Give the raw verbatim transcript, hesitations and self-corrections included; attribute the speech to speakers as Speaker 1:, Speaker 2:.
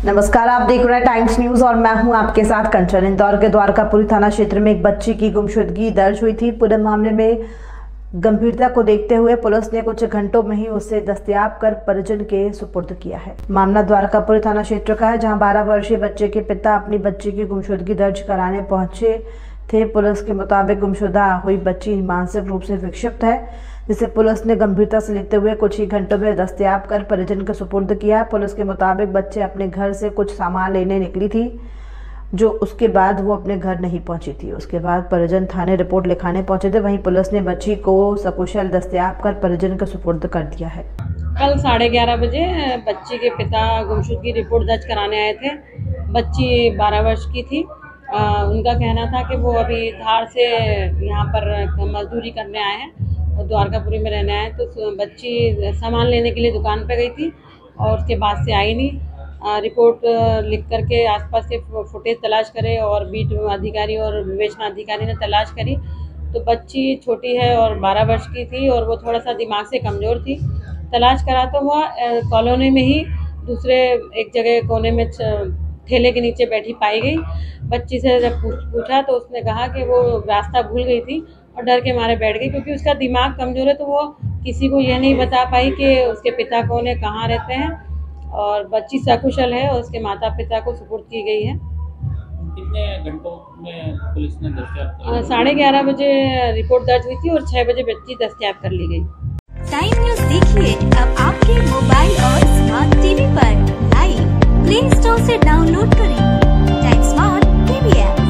Speaker 1: नमस्कार, आप देख रहे हैं टाइम्स न्यूज और मैं हूं आपके साथ कंचन। इंदौर के द्वारकापुरी थाना क्षेत्र में एक बच्ची की गुमशुदगी दर्ज हुई थी। पूरे मामले में गंभीरता को देखते हुए पुलिस ने कुछ घंटों में ही उसे दस्तयाब कर परिजन के सुपुर्द किया है। मामला द्वारकापुरी थाना क्षेत्र का है, जहां बारह वर्षीय बच्चे के पिता अपनी बच्ची की गुमशुदगी दर्ज कराने पहुंचे थे। पुलिस के मुताबिक गुमशुदा हुई बच्ची मानसिक रूप से विक्षिप्त है, जिसे पुलिस ने गंभीरता से लेते हुए कुछ ही घंटों में दस्तयाब कर परिजन के सुपुर्द किया। पुलिस के मुताबिक बच्चे अपने घर से कुछ सामान लेने निकली थी, जो उसके बाद वो अपने घर नहीं पहुंची थी। उसके बाद परिजन थाने रिपोर्ट लिखाने पहुंचे थे। वहीं पुलिस ने बच्ची को सकुशल दस्तयाब कर परिजन के सुपुर्द कर दिया है।
Speaker 2: कल साढ़े ग्यारह बजे बच्ची के पिता गुमशुदगी रिपोर्ट दर्ज कराने आए थे। बच्ची बारह वर्ष की थी। आ, उनका कहना था कि वो अभी धार से यहाँ पर मजदूरी करने आए हैं और द्वारकापुरी में रहने आए। तो बच्ची सामान लेने के लिए दुकान पे गई थी और उसके बाद से आई नहीं। आ, रिपोर्ट लिख करके आसपास के फुटेज तलाश करे और बीट अधिकारी और विवेचना अधिकारी ने तलाश करी तो बच्ची छोटी है और बारह वर्ष की थी और वो थोड़ा सा दिमाग से कमज़ोर थी। तलाश करा तो वह कॉलोनी में ही दूसरे एक जगह कोने में ठेले के नीचे बैठी पाई गई। बच्ची से जब पूछा तो उसने कहा कि वो रास्ता भूल गई थी और डर के मारे बैठ गई, क्योंकि उसका दिमाग कमज़ोर है तो वो किसी को ये नहीं बता पाई कि उसके पिता कौन है, कहाँ रहते हैं। और बच्ची सकुशल है और उसके माता पिता को सुपुर्द की गई है।
Speaker 3: कितने घंटों में पुलिस ने दस्तयाब?
Speaker 2: साढ़े ग्यारह बजे रिपोर्ट दर्ज हुई थी और छः बजे बच्ची दस्तयाब कर ली गई।
Speaker 4: टाइम न्यूज देखिए अब आपके मोबाइल और स्मार्ट टीवी पर। लाइव प्ले स्टोर से डाउनलोड करें टाइम स्मार्ट टीवी ऐप।